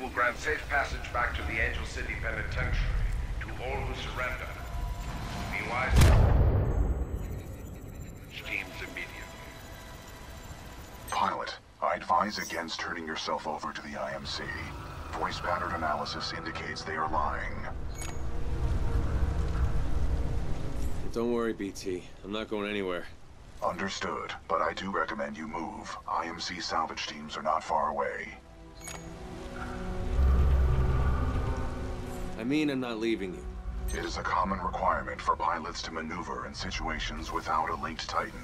will grant safe passage back to the Angel City Penitentiary to all who surrender. Be wise. Teams immediately. Pilot, I advise against turning yourself over to the IMC. Voice pattern analysis indicates they are lying. Don't worry, BT. I'm not going anywhere. Understood, but I do recommend you move. IMC salvage teams are not far away. I mean, I'm not leaving you. It is a common requirement for pilots to maneuver in situations without a linked Titan.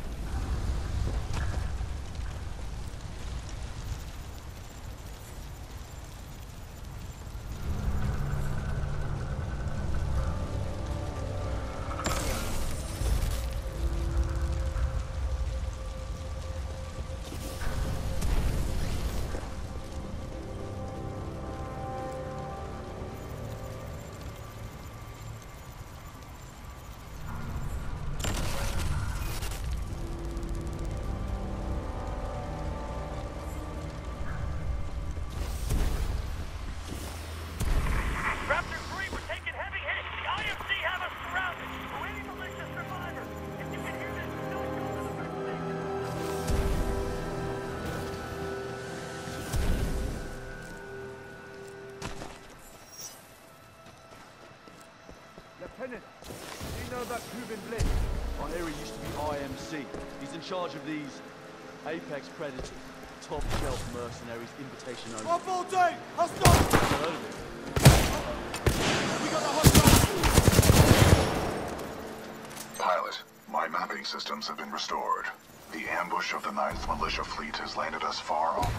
Lieutenant, do you know about Kuben Bliss? I hear he used to be IMC. He's in charge of these Apex Predators, top-shelf mercenaries, invitation only. 114! Hostile! Never heard of it. We got a hostile! Pilot, my mapping systems have been restored. The ambush of the 9th Militia Fleet has landed us far off.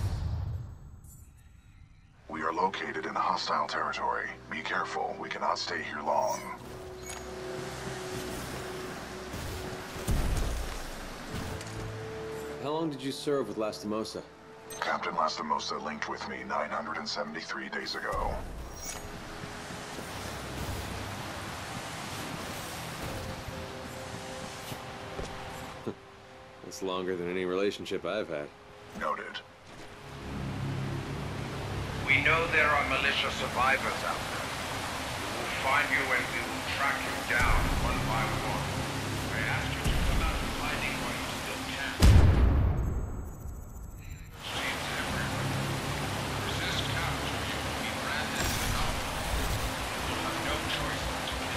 We are located in hostile territory. Be careful, we cannot stay here long. How long did you serve with Lastimosa? Captain Lastimosa linked with me 973 days ago. That's longer than any relationship I've had. Noted. We know there are militia survivors out there. We will find you and we will track you down one by one. I ask you to come out of hiding while you still can. Seems everywhere. Resist capture, you will be branded as an outlaw. You will have no choice but to kill.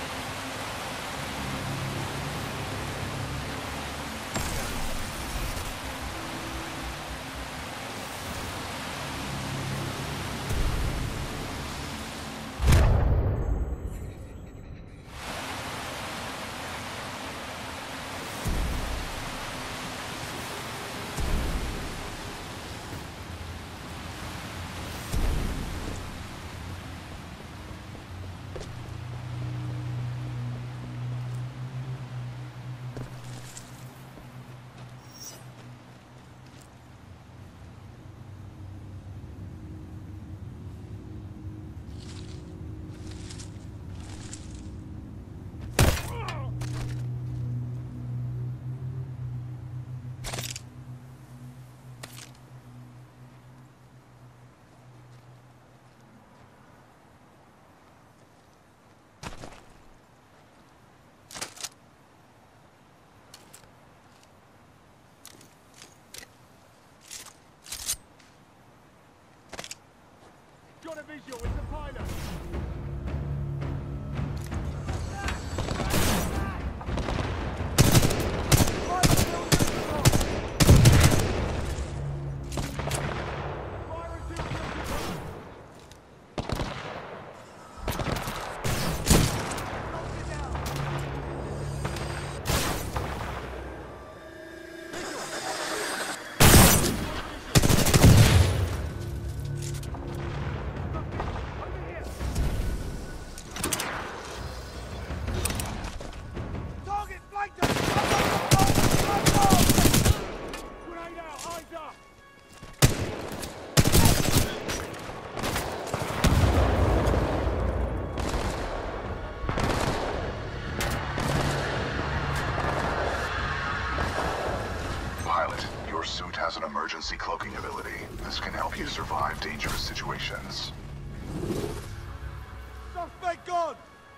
Got a visual, it's a pilot! Has an emergency cloaking ability. This can help you survive dangerous situations. Suspect gone!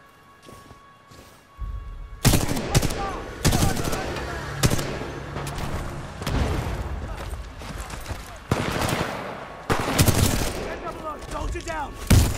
Soldier down!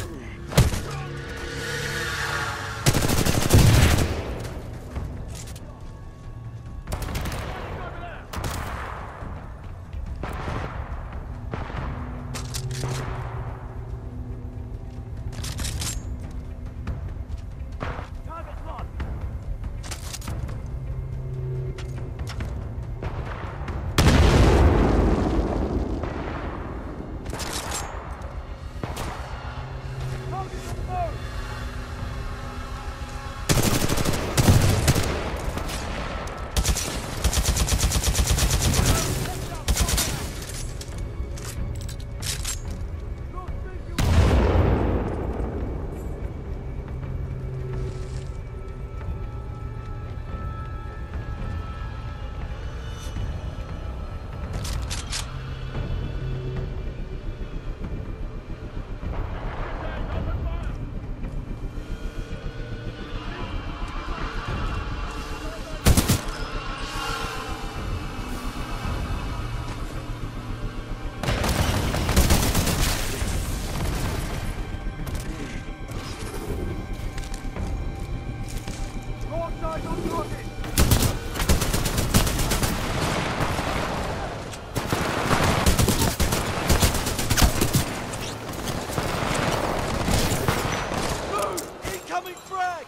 Incoming frag!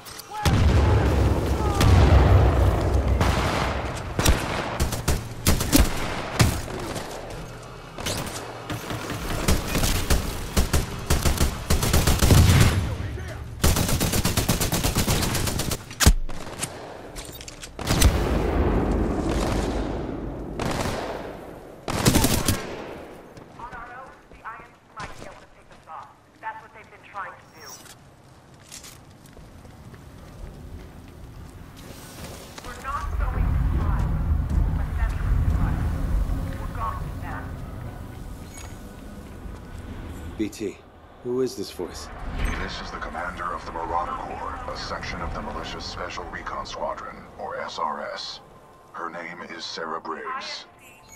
BT, who is this voice? This is the commander of the Marauder Corps, a section of the Militia's Special Recon Squadron, or SRS. Her name is Sarah Briggs.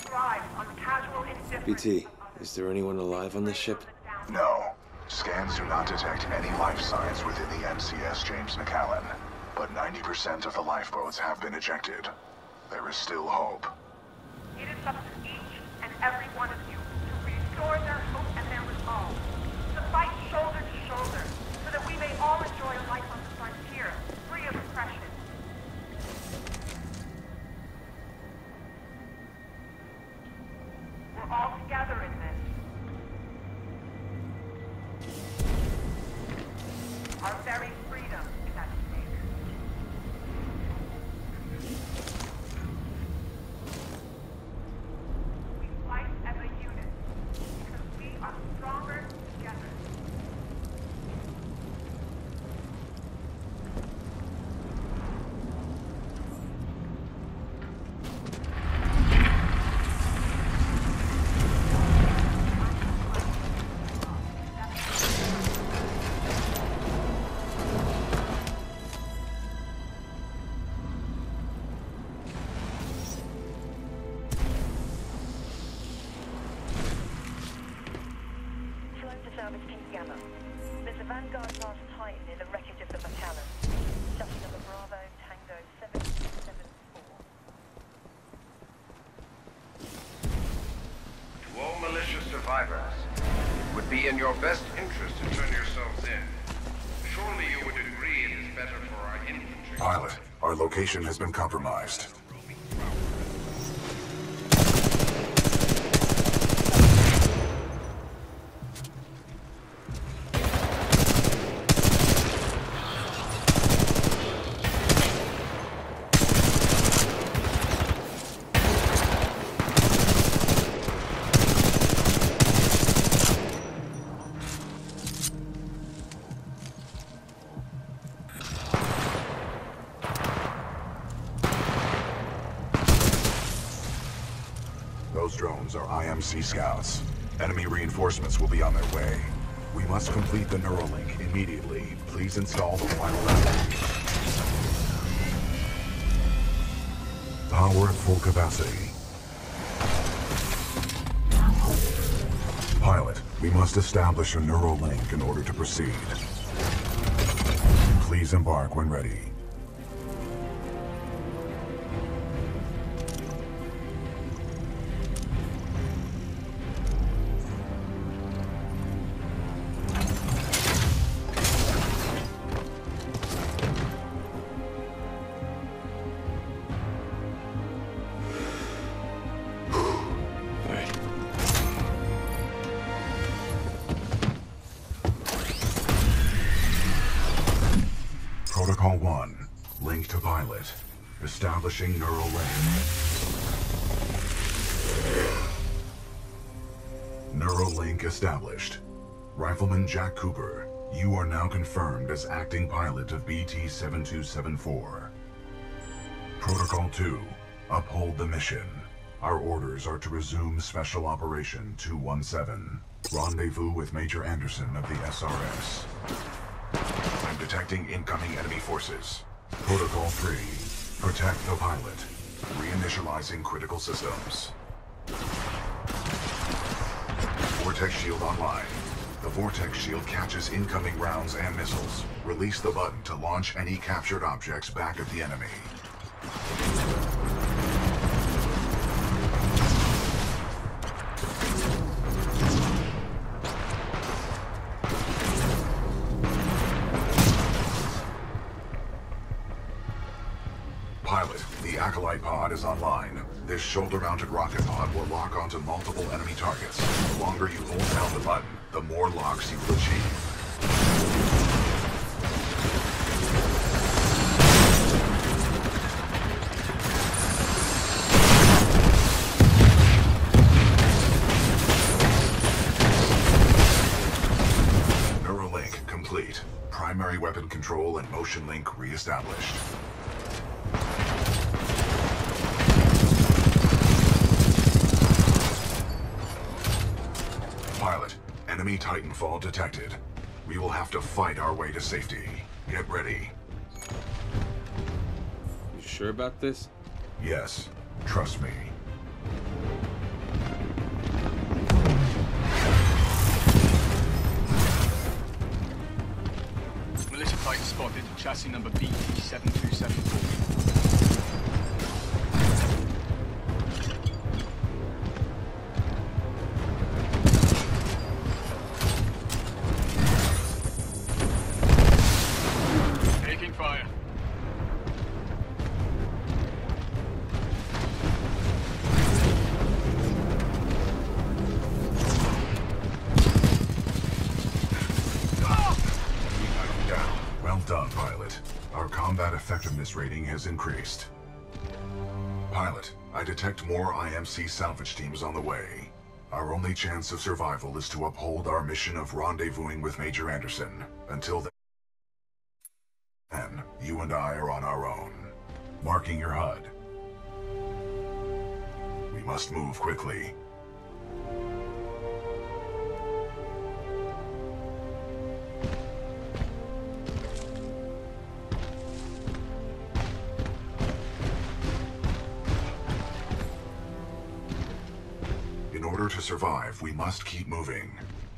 BT, is there anyone alive on this ship? No. Scans do not detect any life signs within the NCS James McAllen, but 90% of the lifeboats have been ejected. There is still hope. It is up to each and every one of you to restore their hope and their resolve, to fight shoulder to shoulder, so that we may all enjoy a life on the frontier, free of oppression. We're all together in this. Our very freedom is at stake. We fight as a unit because we are stronger together. Service Team Gamma. There's a Vanguard-class Titan in the wreckage of the McAllen. Shuttle number Bravo Tango 774. To all militia survivors, it would be in your best interest to turn yourselves in. Surely you would agree it is better for our infantry. Pilot, our location has been compromised. Those drones are IMC scouts. Enemy reinforcements will be on their way. We must complete the Neuralink immediately. Please install the final battery. Power at full capacity. Pilot, we must establish a Neuralink in order to proceed. Please embark when ready. Protocol 1, link to pilot. Establishing neural link. Neural link established. Rifleman Jack Cooper, you are now confirmed as acting pilot of BT-7274. Protocol 2, uphold the mission. Our orders are to resume Special Operation 217. Rendezvous with Major Anderson of the SRS. I'm detecting incoming enemy forces. Protocol 3. Protect the pilot. Reinitializing critical systems. Vortex shield online. The Vortex shield catches incoming rounds and missiles. Release the button to launch any captured objects back at the enemy. Pilot, the Acolyte pod is online. This shoulder-mounted rocket pod will lock onto multiple enemy targets. The longer you hold down the button, the more locks you will achieve. Neuralink complete. Primary weapon control and motion link re-established. Pilot, enemy Titanfall detected. We will have to fight our way to safety. Get ready. You sure about this? Yes, trust me. Militia Titan spotted, chassis number BT-7274. Taking fire. Down. Well done, pilot. Our combat effectiveness rating has increased. Pilot, I detect more IMC salvage teams on the way. Our only chance of survival is to uphold our mission of rendezvousing with Major Anderson. Until then, you and I are on our own. Marking your HUD. We must move quickly. In order to survive, we must keep moving.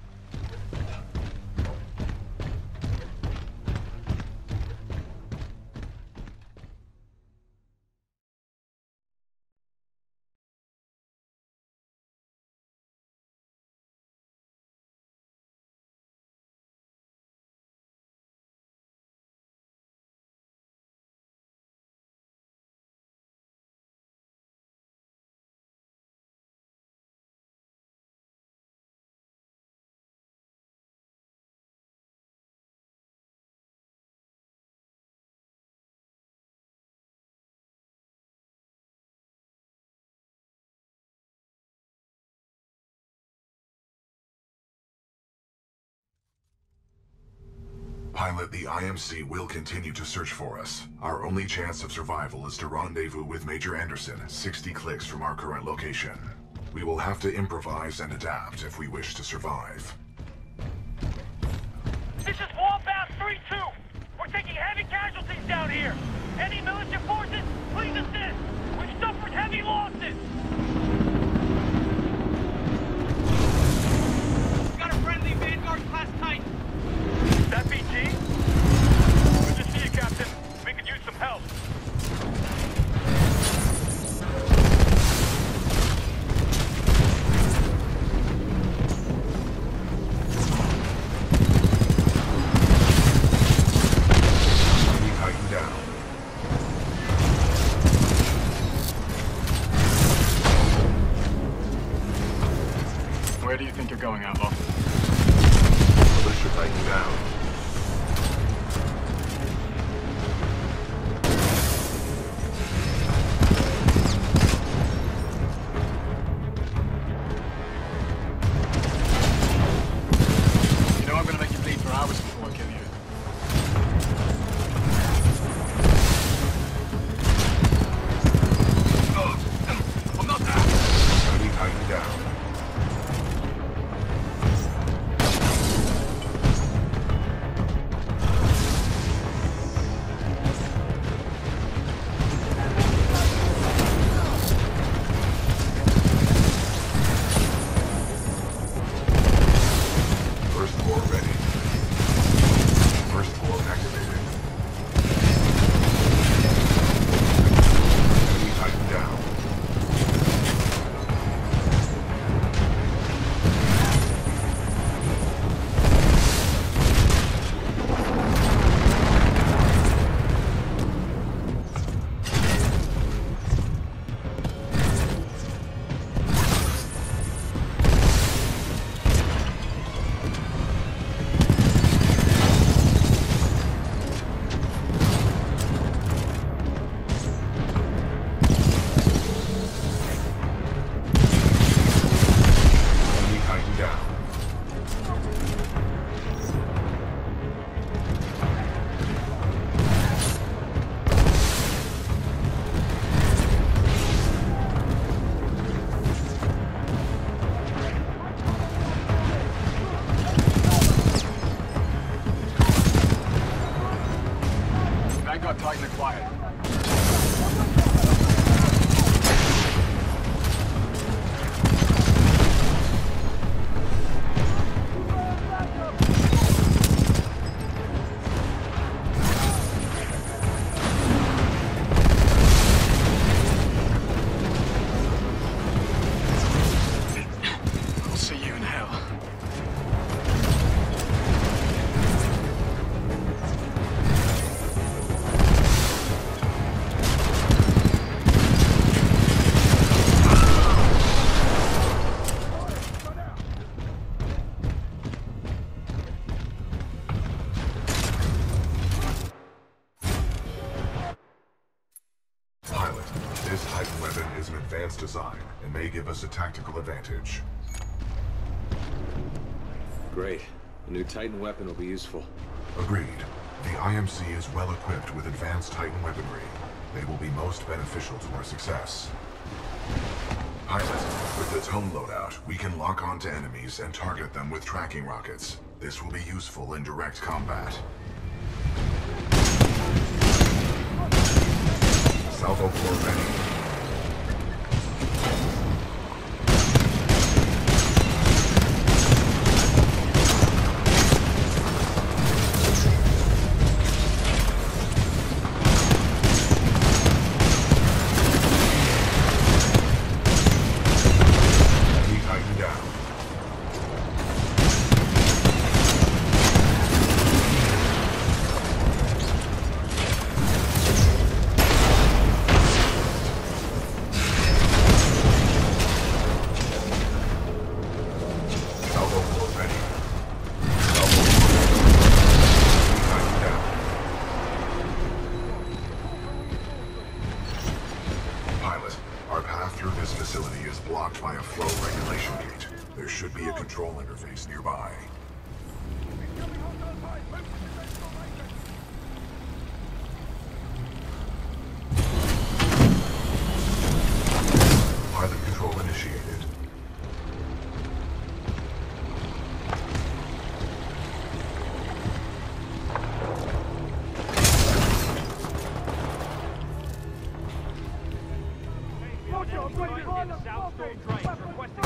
Pilot, the IMC will continue to search for us. Our only chance of survival is to rendezvous with Major Anderson, 60 clicks from our current location. We will have to improvise and adapt if we wish to survive. This is Wallbound 3-2. We're taking heavy casualties down here. Any militia forces, please assist. We've suffered heavy losses. Got a friendly Vanguard class Titan. That BT? Good to see you, Captain. We could use some help. Where do you think you're going, Outlaw? Militia Titan down. You know I'm gonna make you bleed for hours before I kill you. I'm not that! Enemy Titan down. First floor ready. First floor activated. Enemy Titan down. Enemy Titan down. Vanguard Titan acquired. I'll see you in hell. Pilot, this Titan weapon is an advanced design and may give us a tactical advantage. Great. A new Titan weapon will be useful. Agreed. The IMC is well equipped with advanced Titan weaponry. They will be most beneficial to our success. Pilot, with the tome loadout, we can lock onto enemies and target them with tracking rockets. This will be useful in direct combat. Salvo floor ready. Enemy Titan down. in South Storm Drain, requesting...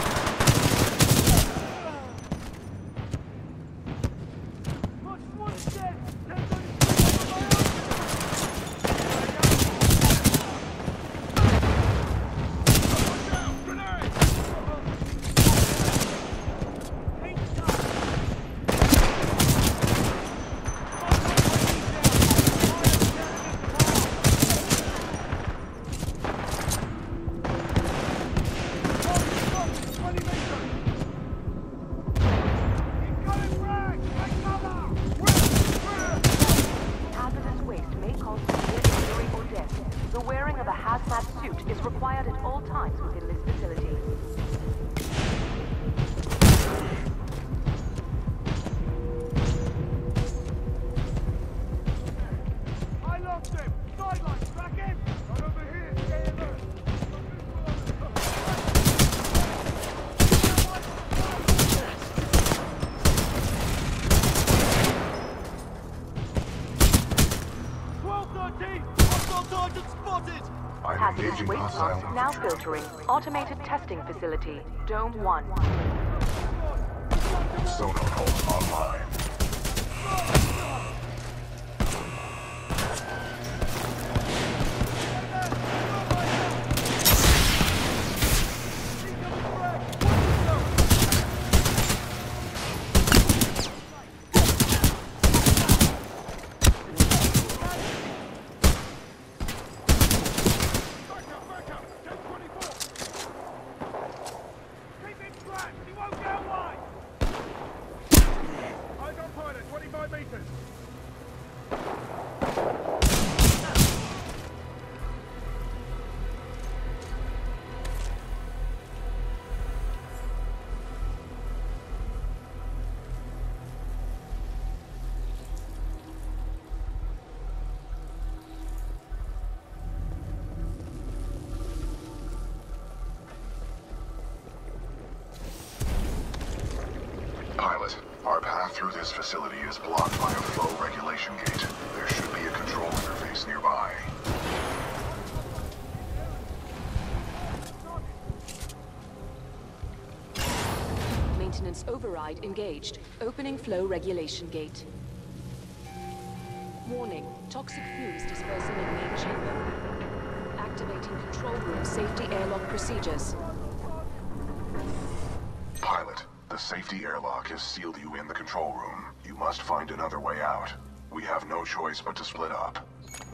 Engaging hostile. Now filtering. Automated testing facility. Dome 1. Sonar pulse online. Pilot, our path through this facility is blocked by a flow regulation gate. There should be a control interface nearby. Maintenance override engaged. Opening flow regulation gate. Warning. Toxic fumes dispersing in main chamber. Activating control room safety airlock procedures. Pilot, the safety airlock has sealed you in the control room. You must find another way out. We have no choice but to split up.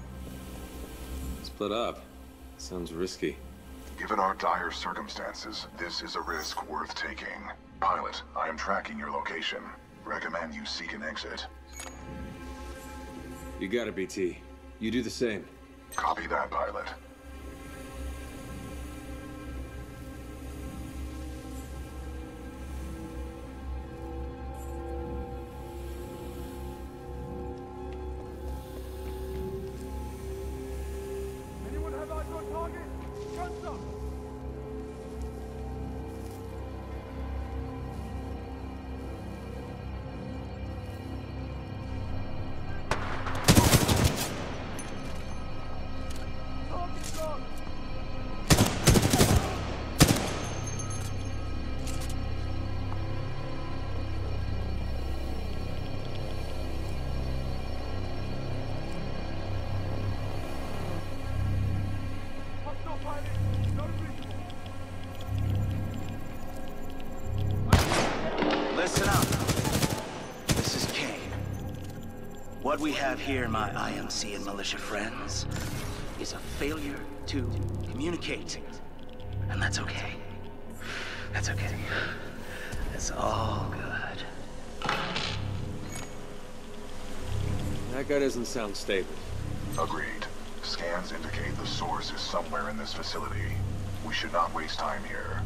Split up? Sounds risky. Given our dire circumstances, this is a risk worth taking. Pilot, I am tracking your location. Recommend you seek an exit. You got it, BT. You do the same. Copy that, pilot. Anyone have eyes on target? Guns up! Target's gone! Hostile pilot, not visible. Listen up. This is Kane. What we have here, my IMC and militia friends, is a failure to communicate. And that's okay. That's okay. It's all good. That guy doesn't sound stable. Agreed. Scans indicate the source is somewhere in this facility. We should not waste time here.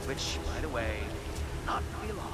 which, by the way, not be long.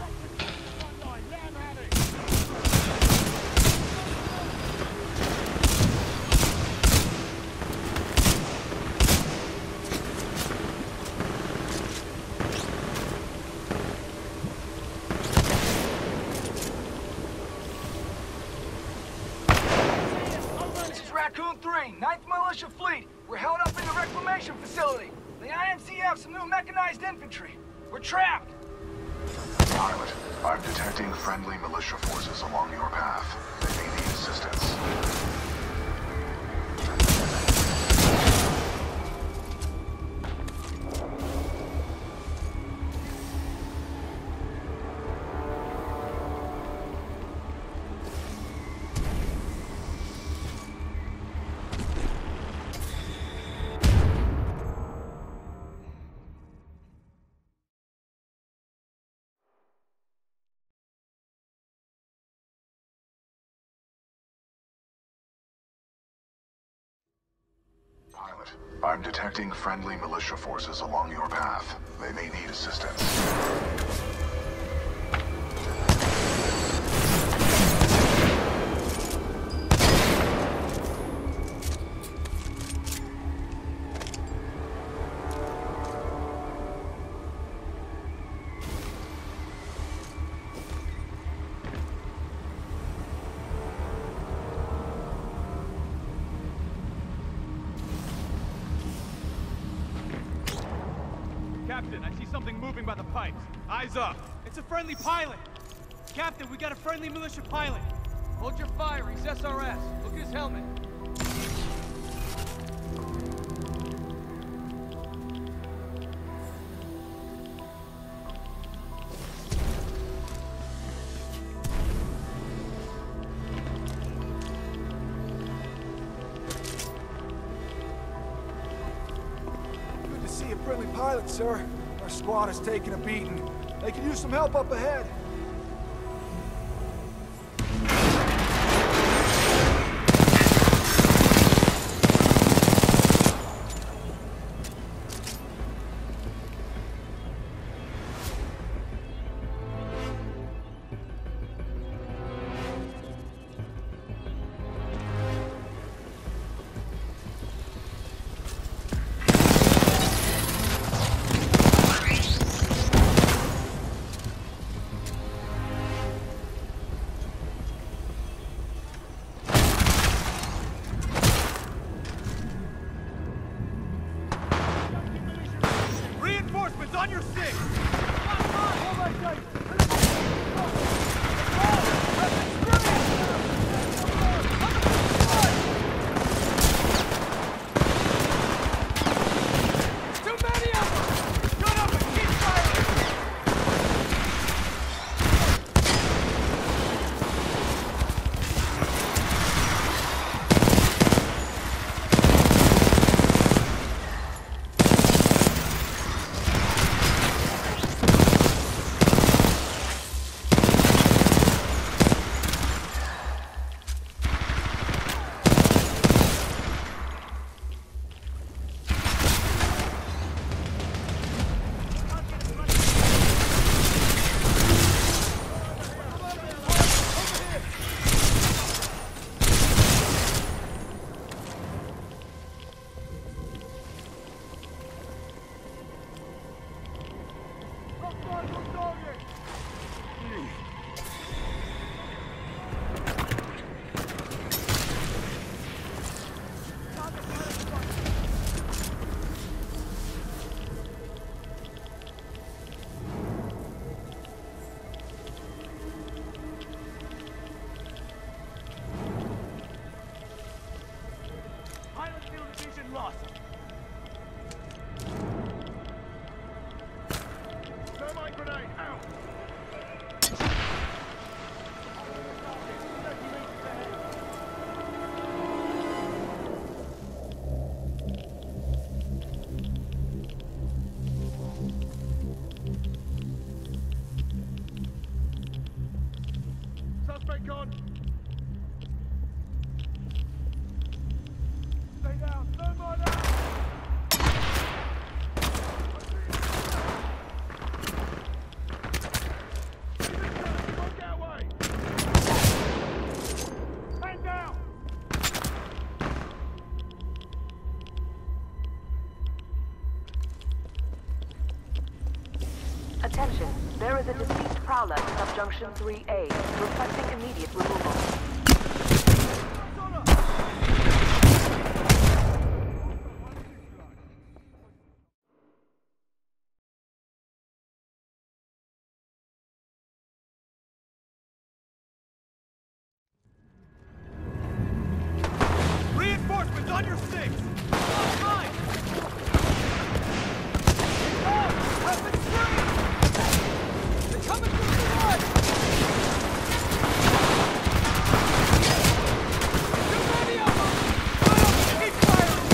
This is Raccoon 3, 9th Militia Fleet. We're held up in the reclamation facility. The IMC have some new mechanized infantry. We're trapped. Pilot, I'm detecting friendly militia forces along your path. They may need assistance. Pilot, I'm detecting friendly militia forces along your path. They may need assistance. Captain, I see something moving by the pipes. Eyes up. It's a friendly pilot. Captain, we got a friendly militia pilot. Hold your fire. He's SRS. Look at his helmet. See a friendly pilot, sir. Our squad is taking a beating. They could use some help up ahead. Reinforcements on your six! lost. Thermite grenade out. Suspect gone. Stay down. Thermite out. Attention, there is a deceased prowler in Subjunction 3A, requesting immediate removal. Reinforcements on your six! All right! Weapons free! They're coming through the wood! Too many of them! Keep firing!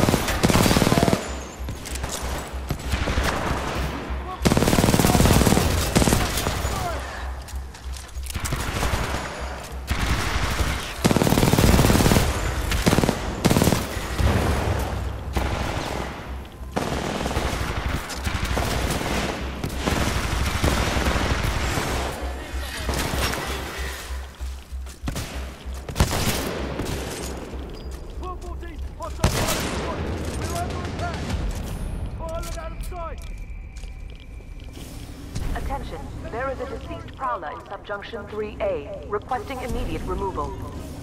Attention, there is a deceased prowler in Subjunction 3A, requesting immediate removal.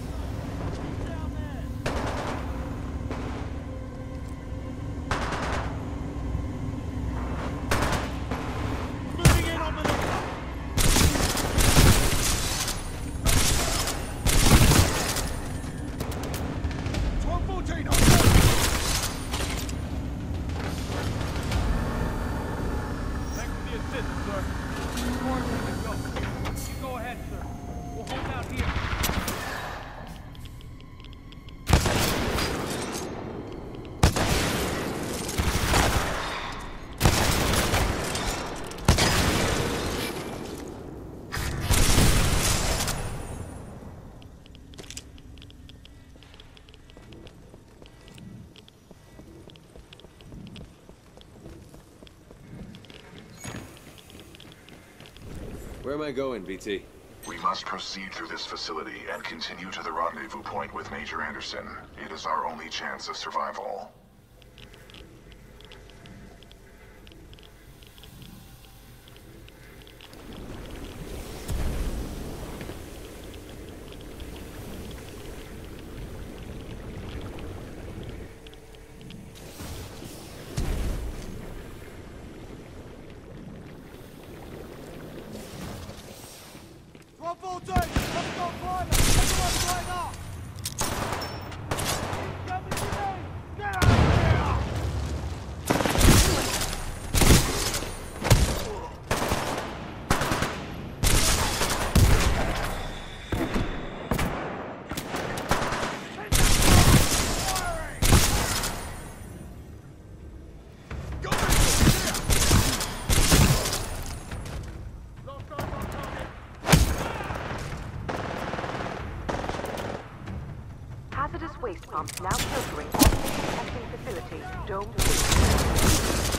Where am I going, BT? We must proceed through this facility and continue to the rendezvous point with Major Anderson. It is our only chance of survival. Hazardous waste pumps now filtering oxygen testing facility, Dome 2.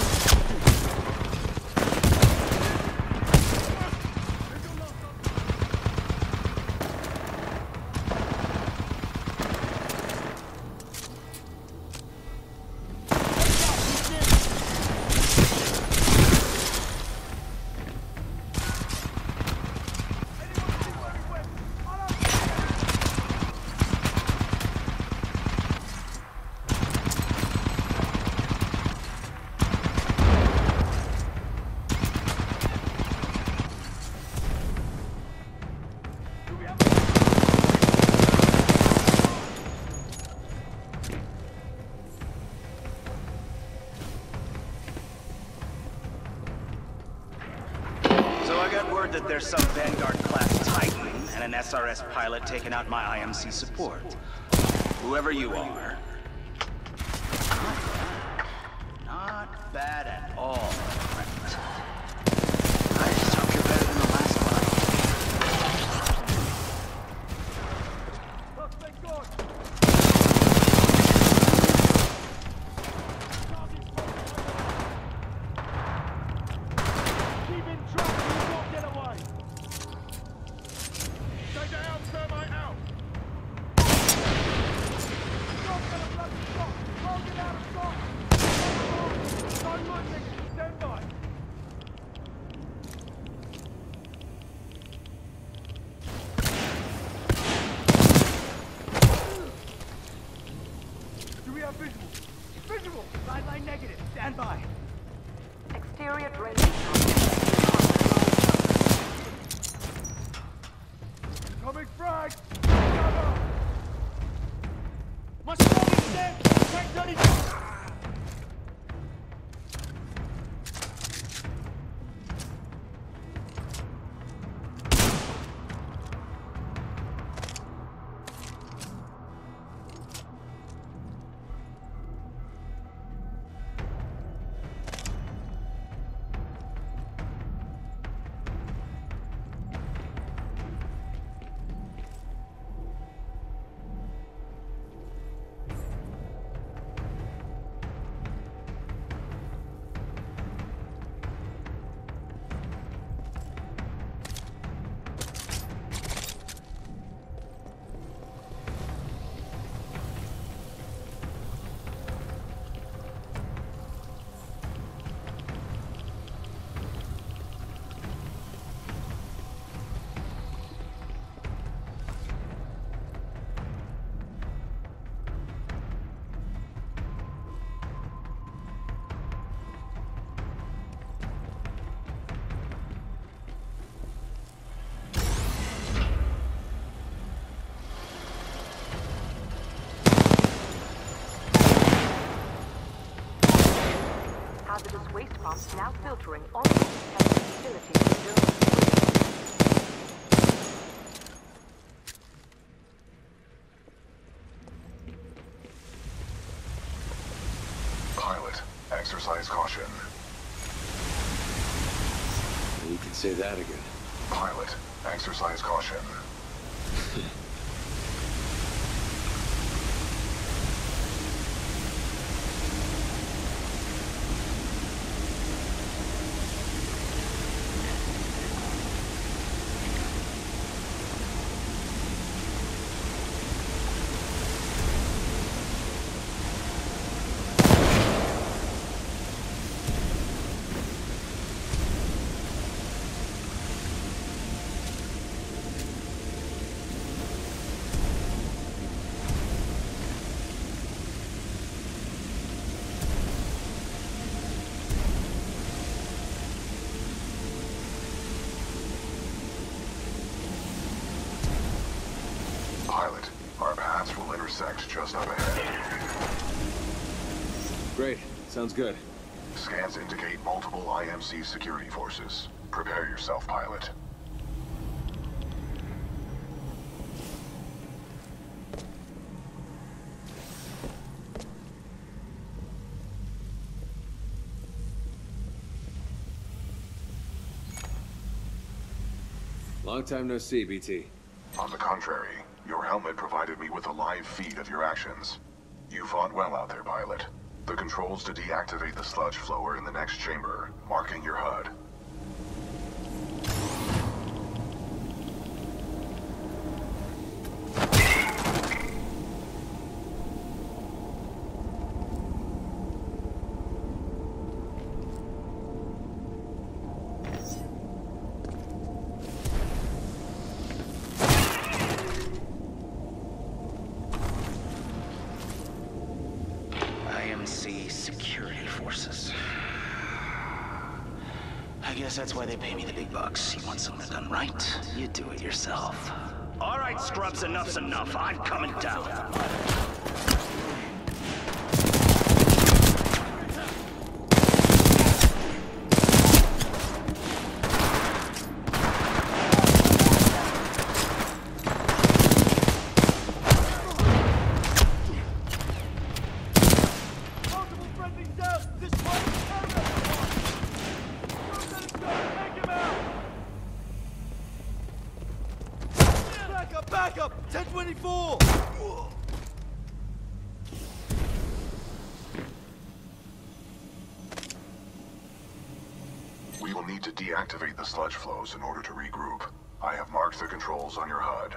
That there's some Vanguard-class Titan and an SRS pilot taking out my IMC support. Whoever you are. Not bad at all, friend. I just hope you're better than the last one. hazardous waste pumps now filtering all of the facilities during the Pilot, exercise caution. You can say that again. Pilot, exercise caution. Pilot, our paths will intersect just up ahead. Great. Sounds good. Scans indicate multiple IMC security forces. Prepare yourself, pilot. Long time no see, BT. On the contrary, your helmet provided me with a live feed of your actions. You fought well out there, pilot. The controls to deactivate the sludge flow are in the next chamber, marking your HUD. IMC security forces. I guess that's why they pay me the big bucks. You want something done right, you do it yourself. All right, scrubs, enough's enough. I'm coming down. Backup! 1024! We will need to deactivate the sludge flows in order to regroup. I have marked the controls on your HUD.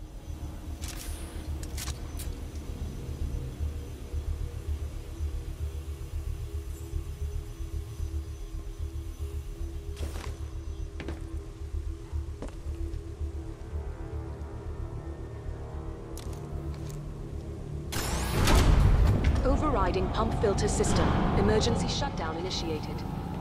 Overriding pump filter system. Emergency shutdown initiated.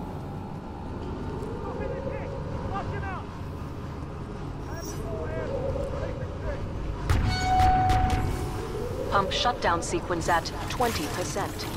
Pump shutdown sequence at 20%.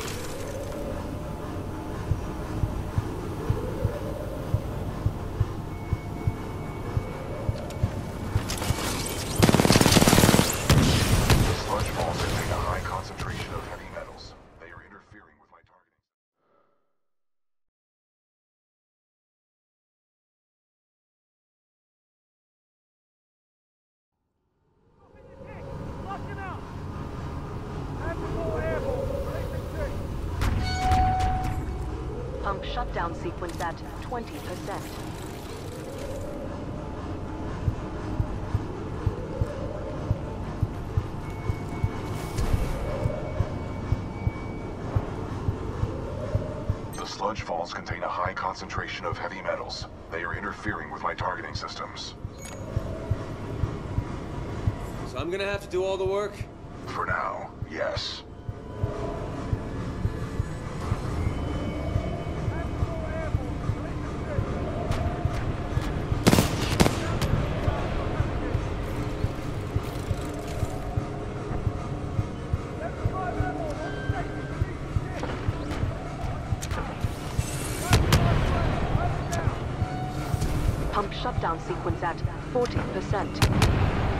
Pump shutdown sequence at 20%. The sludge falls contain a high concentration of heavy metals. They are interfering with my targeting systems. So I'm gonna have to do all the work? For now, yes. Pump shutdown sequence at 40%.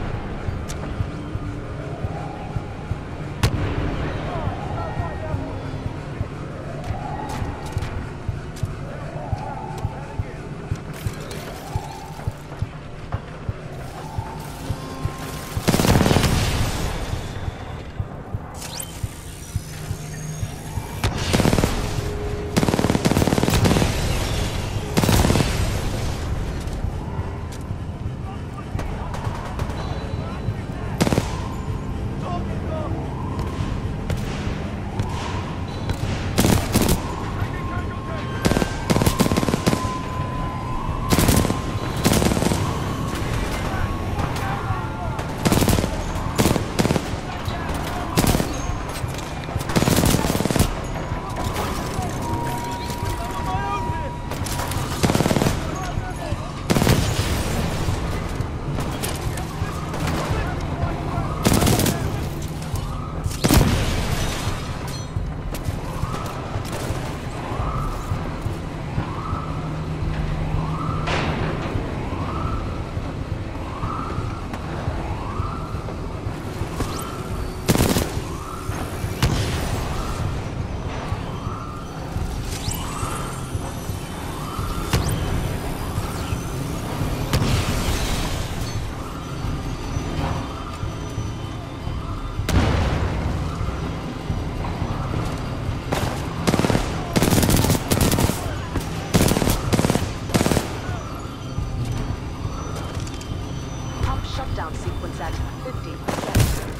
Shutdown sequence at 50%.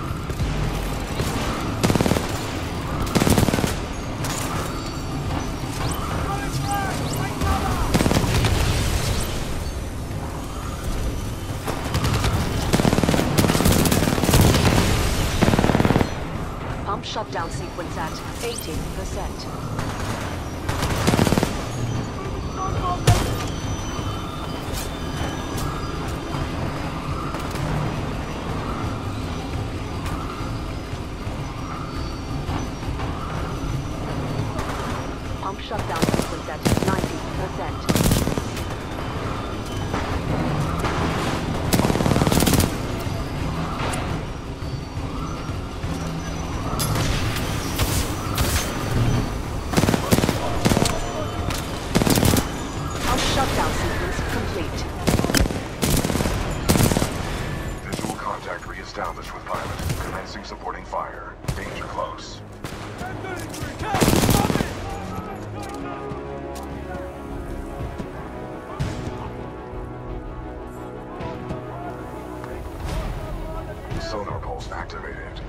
Pump shutdown sequence at 80%. Pump shutdown sequence at 90%. Pump shutdown sequence complete. Visual contact reestablished with pilot. Commencing supporting fire. Danger close. Sonar pulse activated.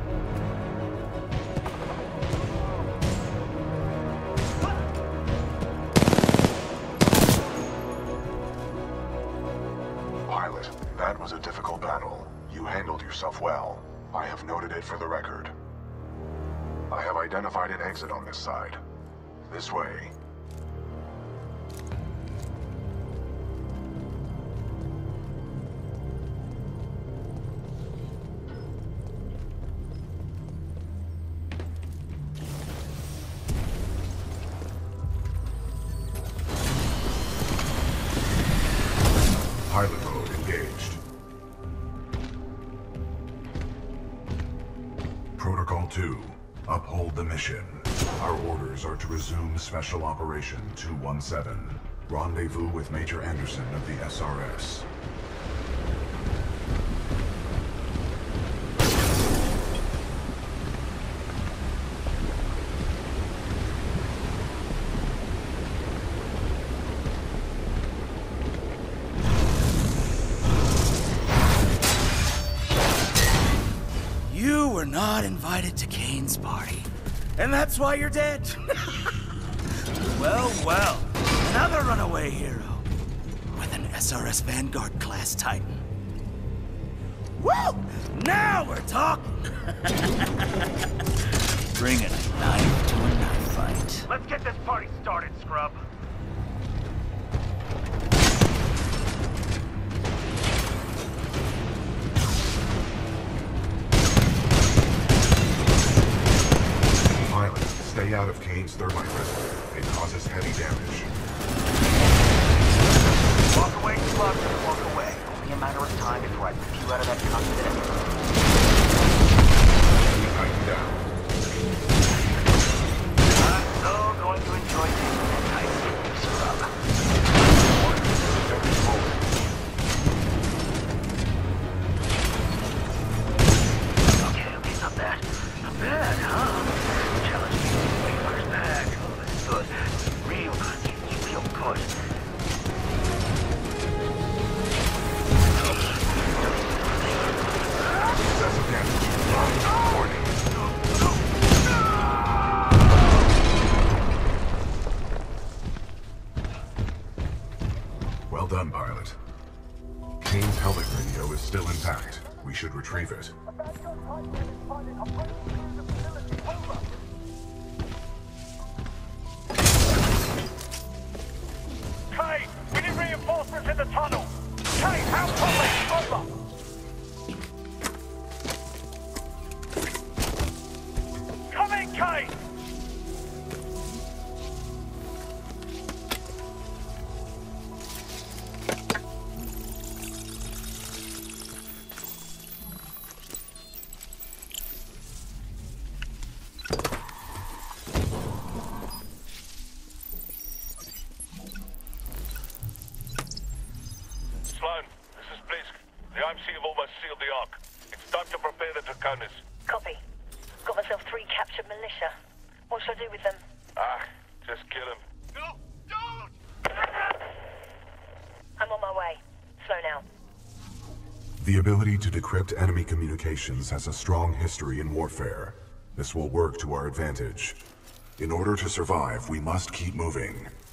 Pilot, that was a difficult battle. You handled yourself well. I have noted it for the record. I have identified an exit on this side. This way. Pilot mode engaged. Protocol 2, uphold the mission. Our orders are to resume Special Operation 217. Rendezvous with Major Anderson of the SRS. You were not invited to Kane's party, and that's why you're dead. Well, well, another runaway hero with an SRS Vanguard class Titan. Woo! Now we're talking. Bringing a knife to a knife fight. Let's get this party started, scrub. Pilot, stay out of Kane's thermite reservoir. It causes heavy damage. a matter of time before I rip you out of that cockpit. Tighten down. I'm so going to enjoy taking that tight scrub. Every moment. Okay, not bad. Not bad, huh? Challenge me way first back. Oh, that's good. Real good. Real good. Excessive damage. Warning. Well done, pilot. Kane's helmet radio is still intact. We should retrieve it. Kane, we need reinforcements in the tunnel. Kane, how copy? Over. Come in, Kane! Sloan, this is Blisk. The IMC have almost sealed the Ark. It's time to prepare the Draconis. Copy. Got myself 3 captured militia. What should I do with them? Just kill him. No, don't! I'm on my way. Slow now. The ability to decrypt enemy communications has a strong history in warfare. This will work to our advantage. In order to survive, we must keep moving.